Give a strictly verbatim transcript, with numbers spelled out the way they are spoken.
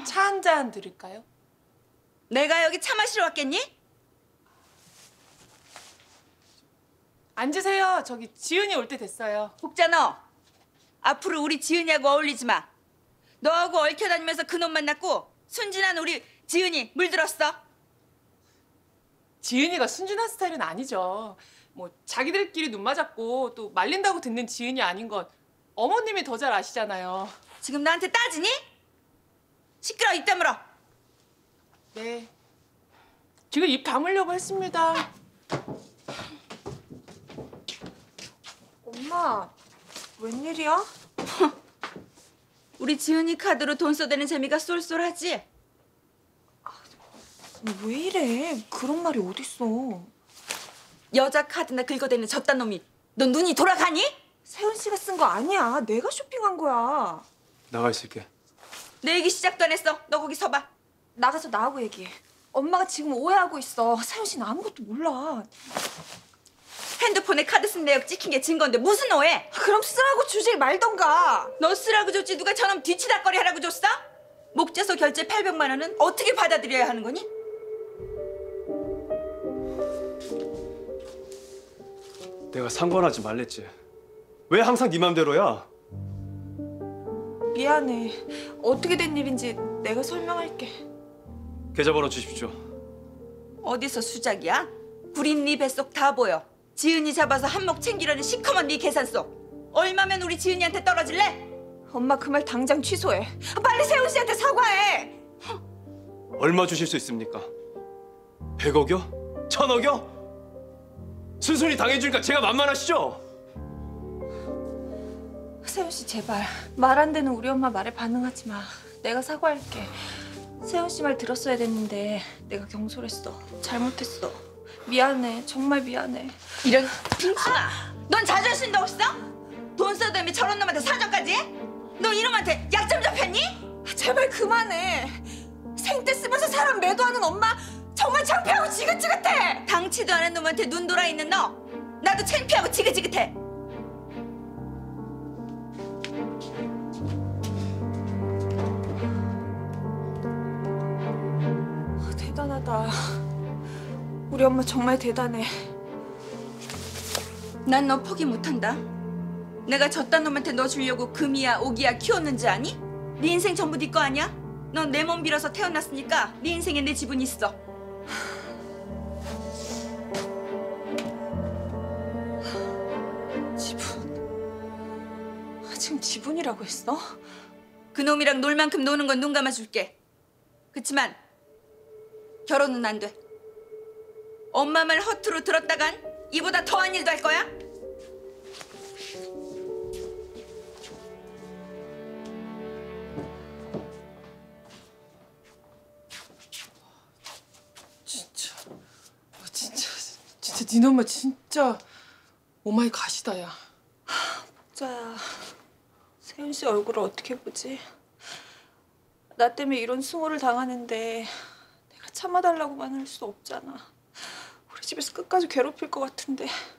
차 한 잔 드릴까요? 내가 여기 차 마시러 왔겠니? 앉으세요. 저기 지은이 올 때 됐어요. 복자 너 앞으로 우리 지은이하고 어울리지 마. 너하고 얽혀 다니면서 그놈 만났고 순진한 우리 지은이 물들었어. 지은이가 순진한 스타일은 아니죠. 뭐 자기들끼리 눈 맞았고 또 말린다고 듣는 지은이 아닌 건 어머님이 더 잘 아시잖아요. 지금 나한테 따지니? 시끄러워 입 다물어. 네. 지금 입 다물려고 했습니다. 엄마, 웬일이야? 우리 지은이 카드로 돈 써대는 재미가 쏠쏠하지? 왜 이래? 그런 말이 어딨어. 여자 카드나 긁어대는 저딴 놈이 너 눈이 돌아가니? 세훈 씨가 쓴 거 아니야. 내가 쇼핑한 거야. 나가 있을게. 내 얘기 시작도 안 했어. 너 거기 서봐. 나가서 나하고 얘기해. 엄마가 지금 오해하고 있어. 세훈 씨는 아무것도 몰라. 핸드폰에 카드 쓴 내역 찍힌 게 증거인데 무슨 오해? 그럼 쓰라고 주질 말던가. 너 쓰라고 줬지 누가 저놈 뒤치다거리 하라고 줬어? 목재소 결제 팔백만 원은 어떻게 받아들여야 하는 거니? 내가 상관하지 말랬지. 왜 항상 네 맘대로야? 미안해. 어떻게 된 일인지 내가 설명할게. 계좌번호 주십시오. 어디서 수작이야? 구린 네 뱃속 다 보여. 지은이 잡아서 한몫 챙기려는 시커먼 네 계산 속. 얼마면 우리 지은이한테 떨어질래? 엄마 그 말 당장 취소해. 빨리 세훈 씨한테 사과해. 얼마 주실 수 있습니까? 백억이요? 천억이요? 순순히 당해주니까 제가 만만하시죠? 세훈 씨 제발 말 안 되는 우리 엄마 말에 반응하지 마. 내가 사과할게. 세훈 씨 말 들었어야 됐는데 내가 경솔했어. 잘못했어. 미안해. 정말 미안해. 이런 빙충아! 넌 자존심도 없어? 돈 써대며 저런 놈한테 사정까지 해? 너 이놈한테 약점 잡혔니? 제발 그만해. 생떼 쓰면서 사람 매도하는 엄마 정말 창피하고 지긋지긋해. 당치도 않은 놈한테 눈 돌아 있는 너 나도 창피하고 지긋지긋해. 대단하다. 우리 엄마 정말 대단해. 난 너 포기 못한다. 내가 저딴 놈한테 너 주려고 금이야 오기야 키웠는지 아니? 네 인생 전부 네 거 아니야? 넌 내 몸 빌어서 태어났으니까 네 인생에 내 지분이 있어. 지분. 아, 지금 지분이라고 했어? 그놈이랑 놀 만큼 노는 건 눈 감아줄게. 그치만 결혼은 안 돼. 엄마 말 허투루 들었다간 이보다 더한 일도 할 거야? 진짜, 아, 진짜, 진짜 니네 엄마 진짜 오마이 갓이다 야. 복자야, 세훈 씨 얼굴을 어떻게 보지? 나 때문에 이런 수모를 당하는데 내가 참아달라고만 할 수 없잖아. 우리 집에서 끝까지 괴롭힐 것 같은데.